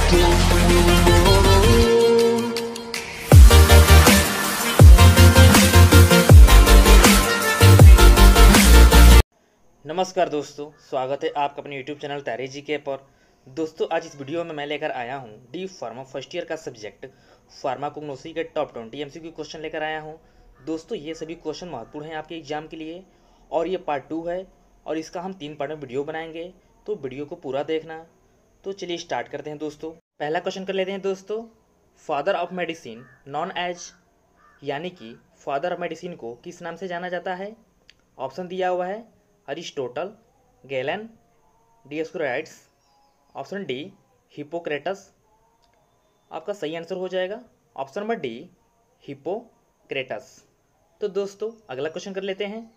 नमस्कार दोस्तों, स्वागत है आपका अपने YouTube चैनल तारे जीके पर। दोस्तों आज इस वीडियो में मैं लेकर आया हूं डी फार्मा फर्स्ट ईयर का सब्जेक्ट फार्माकोग्नोसी के टॉप 20 MCQ क्वेश्चन लेकर आया हूं। दोस्तों ये सभी क्वेश्चन महत्वपूर्ण हैं आपके एग्जाम के लिए और ये पार्ट 2 है और इसका हम 3 पार्ट में वीडियो बनाएंगे, तो वीडियो को पूरा देखना। तो चलिए स्टार्ट करते हैं दोस्तों। पहला क्वेश्चन कर लेते हैं दोस्तों। Father of medicine known as, यानी कि फादर ऑफ मेडिसिन को किस नाम से जाना जाता है? ऑप्शन दिया हुआ है Aristotle, Galen, Dioscorides, option D Hippocrates. आपका सही आंसर हो जाएगा ऑप्शन नंबर डी हिप्पोक्रेटस। तो दोस्तों अगला क्वेश्चन कर लेते हैं।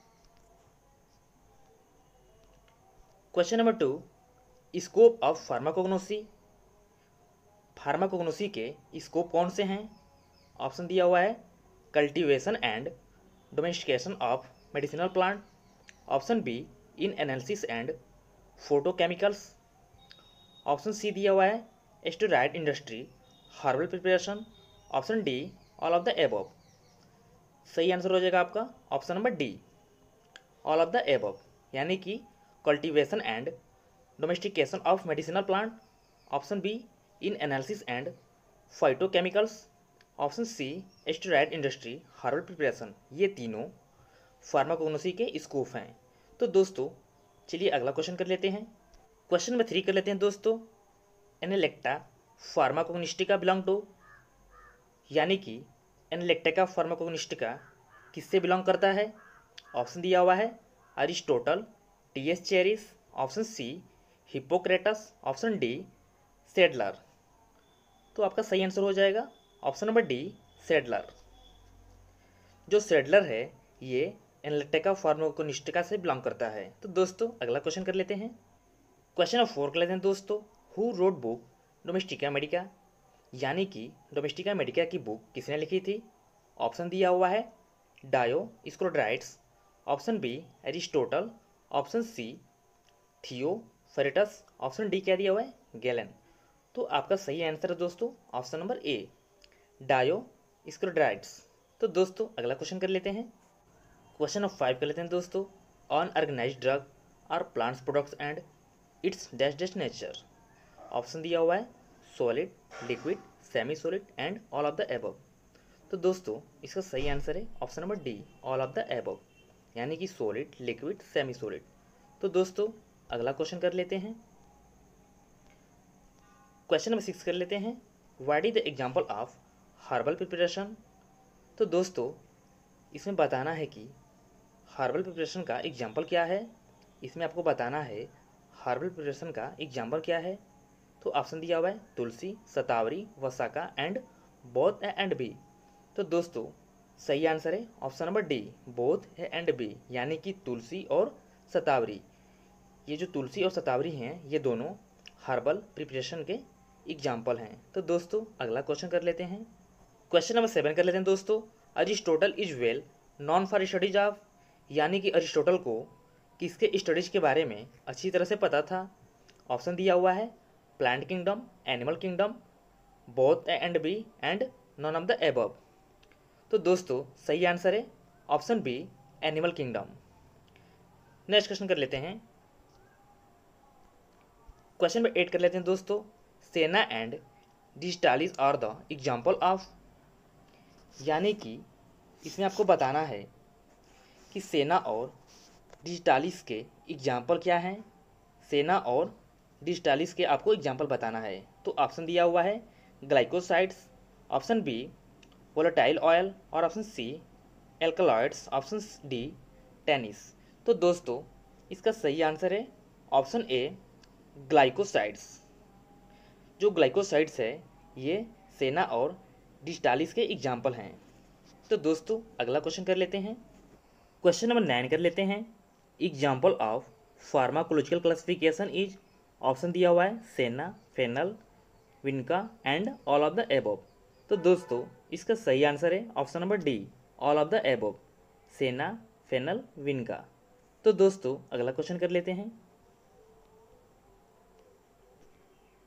Question number 2, scope of pharmacognosy. Pharmacognosy के स्कोप कौन से हैं? ऑप्शन दिया हुआ है cultivation and domestication of medicinal plant, option B in analysis and photochemicals, option C दिया हुआ है steroid industry herbal preparation, option D all of the above. सही आंसर हो जाएगा आपका option number D all of the above, यानी कि cultivation and domestication of medicinal plant, option B in analysis and phytochemicals, option C steroid industry herbal preparation. ये तीनों pharmacognosy के scope हैं। तो दोस्तों चलिए अगला क्वेश्चन कर लेते हैं। क्वेश्चन नंबर 3 कर लेते हैं दोस्तों। एनालेक्टा फार्माकोग्निस्टिका बिलोंग टू, यानी कि एनालेक्टिका फार्माकोग्निस्टिका किससे बिलोंग करता है? ऑप्शन दिया हुआ है Aristotle, T S Cheris, option C Hippocrates, option D Seydler. तो आपका सही आंसर हो जाएगा ऑप्शन नंबर डी सेडलर। जो सेडलर है ये एनालेक्टिका फार्माकोग्निस्टिका से बिलोंग करता है। तो दोस्तों अगला क्वेश्चन कर लेते हैं। क्वेश्चन नंबर 4 कर लेते हैं दोस्तों। Who wrote book domestica medica, यानी कि डोमेस्टिका मेडिका की बुक किसने लिखी थी? ऑप्शन दिया हुआ है Dioscorides, option B Aristotle, option C Theophrastus, option D क्या दिया हुआ है गैलन। तो आपका सही आंसर है दोस्तों ऑप्शन नंबर ए डायोस्कोराइड्स। तो दोस्तों अगला क्वेश्चन कर लेते हैं। क्वेश्चन नंबर 5 कर लेते हैं दोस्तों। Unorganised drug are plants products and its dash dash nature. Option दिया हुआ है solid, liquid, semi solid and all of the above. तो दोस्तों इसका सही आंसर है option number D all of the above, यानी कि सॉलिड, लिक्विड, सेमी सॉलिड। तो दोस्तों अगला क्वेश्चन कर लेते हैं। क्वेश्चन नंबर 6 कर लेते हैं। What is the example of herbal preparation. तो दोस्तों इसमें बताना है कि हर्बल प्रिपरेशन का एग्जाम्पल क्या है। इसमें आपको बताना है हर्बल प्रिपरेशन का एग्जाम्पल क्या है। तो ऑप्शन दिया हुआ है tulsi, shatavari, vasaka and both and B. तो दोस्तों सही आंसर है option number D both and B, यानी कि तुलसी और शतावरी। ये जो तुलसी और शतावरी हैं ये दोनों हर्बल प्रिपरेशन के एग्जाम्पल हैं। तो दोस्तों अगला क्वेश्चन कर लेते हैं। क्वेश्चन नंबर 7 कर लेते हैं दोस्तों। Aristotle is well known for studies of, यानी कि अरिस्टोटल को किसके स्टडीज के बारे में अच्छी तरह से पता था? ऑप्शन दिया हुआ है plant kingdom, animal kingdom, both and B and none of the above. तो दोस्तों सही आंसर है option B animal kingdom. Next question कर लेते हैं। क्वेश्चन नंबर 8 कर लेते हैं दोस्तों। Senna and digitalis are the example of, यानी कि इसमें आपको बताना है कि सेना और डिजिटालिस के एग्जाम्पल क्या हैं। सेना और डिजिटालिस के आपको एग्जाम्पल बताना है। तो ऑप्शन दिया हुआ है glycosides, option B volatile oil और option C alkaloids, option D tannins. तो दोस्तों इसका सही आंसर है ऑप्शन ए ग्लाइकोसाइड्स। जो ग्लाइकोसाइड्स है ये सेना और डिजिटालिस के एग्जाम्पल हैं। तो दोस्तों अगला क्वेश्चन कर लेते हैं। क्वेश्चन नंबर 9 कर लेते हैं। Example of pharmacological classification is, option दिया हुआ है senna, fennel, vinca and all of the above. तो दोस्तों इसका सही आंसर है option number D all of the above, senna, fennel, vinca. तो दोस्तों अगला क्वेश्चन कर लेते हैं।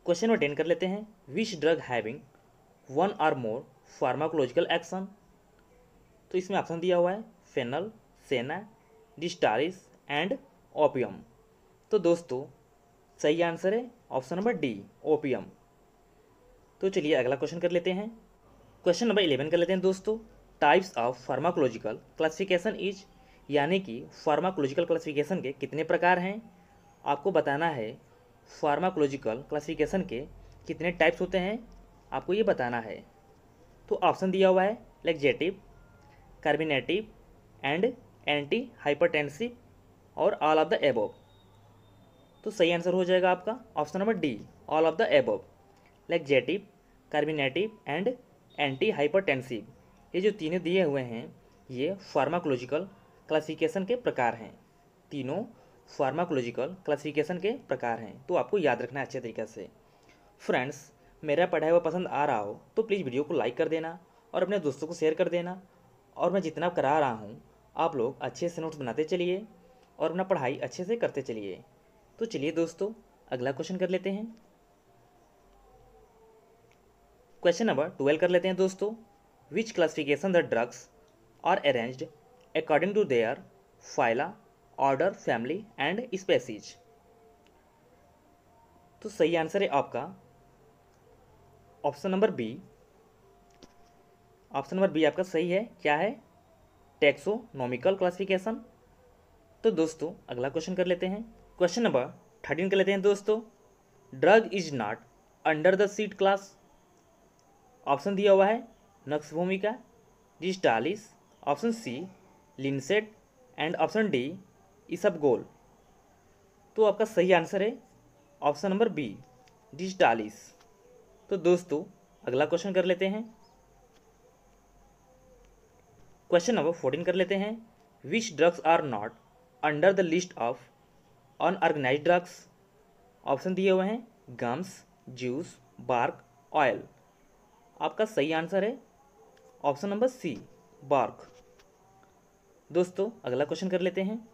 क्वेश्चन नंबर 10 कर लेते हैं। विच ड्रग हैविंग वन और मोर फार्माकोलॉजिकल एक्शन। तो इसमें ऑप्शन दिया हुआ है फेनल, सेना, डिस्टारिस एंड ओपियम। तो दोस्तों सही आंसर है ऑप्शन नंबर डी, ओपियम। तो चलिए अगला क्वेश्चन कर लेते हैं। क्वेश्चन नंबर 11 कर लेते हैं दोस्तों। Types of pharmacological classification is, यानी कि फार्माकोलॉजिकल क्लासिफिकेशन के कितने प्रकार हैं। आपको बताना है फार्माकोलॉजिकल क्लासिफिकेशन के कितने टाइप्स होते हैं, आपको ये बताना है। तो ऑप्शन दिया हुआ है laxative, carminative and anti hypertensive और ऑल ऑफ द एबव। तो सही आंसर हो जाएगा आपका option number D, all of the above. Laxative, carminative and anti hypertensive, ये जो तीनों दिए हुए हैं ये फार्माकोलॉजिकल क्लासिफिकेशन के प्रकार हैं। तीनों फार्माकोलॉजिकल क्लासिफिकेशन के प्रकार हैं, तो आपको याद रखना है अच्छे तरीके से। फ्रेंड्स, मेरा पढ़ाया हुआ पसंद आ रहा हो तो प्लीज़ वीडियो को लाइक कर देना और अपने दोस्तों को शेयर कर देना। और मैं जितना करा रहा हूँ आप लोग अच्छे से नोट्स बनाते चलिए और अपना पढ़ाई अच्छे से करते चलिए। तो चलिए दोस्तों अगला क्वेश्चन कर लेते हैं। क्वेश्चन नंबर 12 कर लेते हैं दोस्तों। Which classification the drugs are arranged according to their phyla, order, family and species. तो सही आंसर है आपका option number B. Option number B आपका सही है। क्या है? Taxonomical classification. तो दोस्तों अगला क्वेश्चन कर लेते हैं। क्वेश्चन नंबर 13 कर लेते हैं दोस्तों। Drug is not under the seed class. Option दिया हुआ है नक्सभूमिका, digitalis, option C linseed and option D isabgol. तो आपका सही आंसर है ऑप्शन नंबर बी, डिजिटालिस। तो दोस्तों अगला क्वेश्चन कर लेते हैं। क्वेश्चन नंबर 14 कर लेते हैं। Which drugs are not under the list of unorganized drugs. Option दिए हुए हैं गम्स, जूस, बार्क, ऑयल। आपका सही आंसर है ऑप्शन नंबर सी, बार्क। दोस्तों अगला क्वेश्चन कर लेते हैं।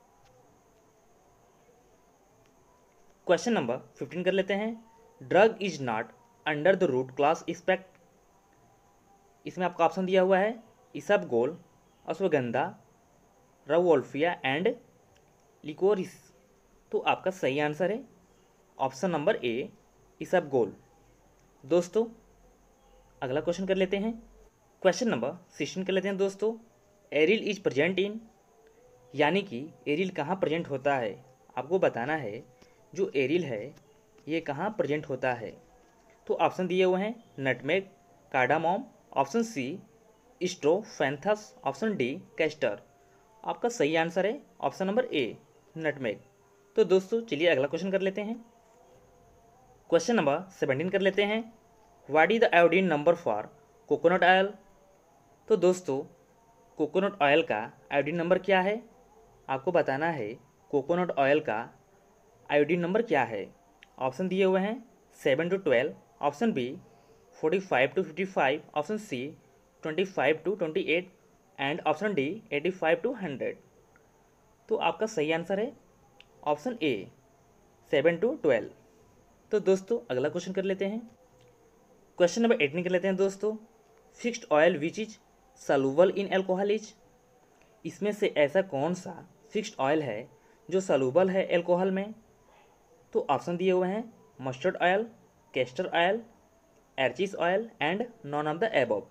क्वेश्चन नंबर 15 कर लेते हैं। Drug is not under the root class स्पेक्ट। इसमें आपका ऑप्शन दिया हुआ है isabgol, ashwagandha, rauwolfia and liquorice. तो आपका सही आंसर है ऑप्शन नंबर ए, इसबगोल। दोस्तों अगला क्वेश्चन कर लेते हैं। क्वेश्चन नंबर 16 कर लेते हैं दोस्तों। एरिल इज प्रेजेंट इन, यानी कि एरिल कहाँ प्रेजेंट होता है, आपको बताना है जो एरिल है ये कहाँ प्रेजेंट होता है। तो ऑप्शन दिए हुए हैं nutmeg, cardamom, option C strophanthus, option D castor. आपका सही आंसर है ऑप्शन नंबर ए, नटमेग। तो दोस्तों चलिए अगला क्वेश्चन कर लेते हैं। क्वेश्चन नंबर 17 कर लेते हैं। What is the iodine number for coconut oil. तो दोस्तों कोकोनट ऑयल का आयोडीन नंबर क्या है, आपको बताना है कोकोनट ऑयल का आयोडीन नंबर क्या है। ऑप्शन दिए हुए हैं 7 to 12, option B 45 to 55, option C 25 to 28 and option D 85 to 100। तो आपका सही आंसर है ऑप्शन ए, 7 to 12। तो दोस्तों अगला क्वेश्चन कर लेते हैं। क्वेश्चन नंबर 18 कर लेते हैं दोस्तों। Fixed oil which is soluble in alcohol is. इसमें से ऐसा कौन सा फिक्स्ड ऑयल है जो सलूबल है एल्कोहल में। तो ऑप्शन दिए हुए हैं mustard oil, castor oil, arachis oil and none of the above.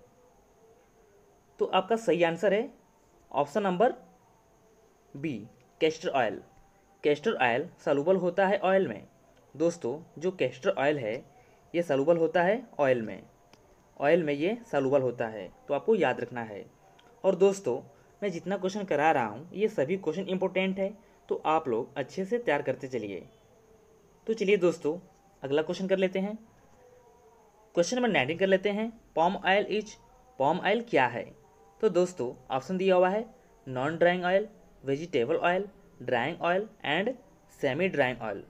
तो आपका सही आंसर है option number B, castor oil. Castor oil soluble होता है ऑयल में। दोस्तों जो कैस्टर ऑयल है ये सलूबल होता है ऑयल में, ऑयल में ये सलूबल होता है, तो आपको याद रखना है। और दोस्तों मैं जितना क्वेश्चन करा रहा हूँ ये सभी क्वेश्चन इंपॉर्टेंट है, तो आप लोग अच्छे से तैयार करते चलिए। तो चलिए दोस्तों अगला क्वेश्चन कर लेते हैं। क्वेश्चन नंबर 19 कर लेते हैं। Palm oil is, palm oil क्या है। तो दोस्तों ऑप्शन दिया हुआ है non drying oil, vegetable oil, drying oil and semi drying oil.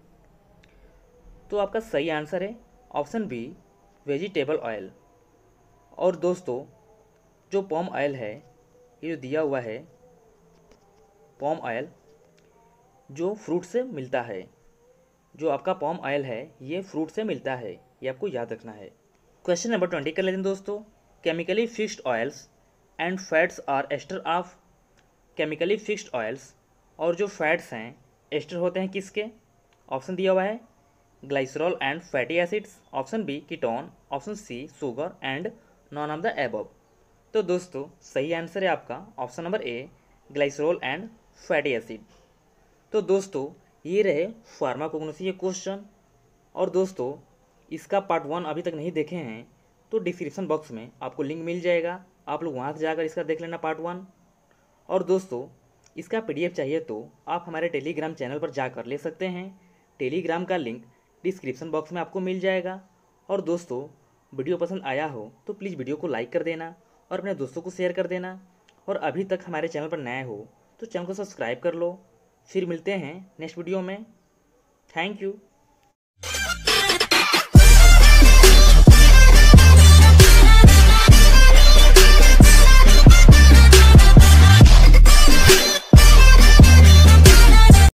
तो आपका सही आंसर है ऑप्शन बी, वेजिटेबल ऑयल। और दोस्तों जो पॉम ऑयल है ये जो दिया हुआ है पॉम ऑयल जो फ्रूट से मिलता है, जो आपका पॉम ऑयल है ये फ्रूट से मिलता है, ये आपको याद रखना है। क्वेश्चन नंबर 20 कर लेते हैं दोस्तों। Chemically fixed oils and fats are ester of. Chemically fixed oils और जो फैट्स हैं एस्टर होते हैं किसके? ऑप्शन दिया हुआ है glycerol and fatty acids, option B ketone, option C sugar and none of the above. तो दोस्तों सही आंसर है आपका option number A glycerol and fatty acid. तो दोस्तों ये रहे फार्माकोग्नोसी के क्वेश्चन। और दोस्तों इसका पार्ट 1 अभी तक नहीं देखे हैं तो डिस्क्रिप्शन बॉक्स में आपको लिंक मिल जाएगा, आप लोग वहाँ से जाकर इसका देख लेना पार्ट 1। और दोस्तों इसका PDF चाहिए तो आप हमारे टेलीग्राम चैनल पर जाकर ले सकते हैं, टेलीग्राम का लिंक डिस्क्रिप्शन बॉक्स में आपको मिल जाएगा। और दोस्तों वीडियो पसंद आया हो तो प्लीज़ वीडियो को लाइक कर देना और अपने दोस्तों को शेयर कर देना। और अभी तक हमारे चैनल पर नए हो तो चैनल को सब्सक्राइब कर लो। फिर मिलते हैं नेक्स्ट वीडियो में। Thank you.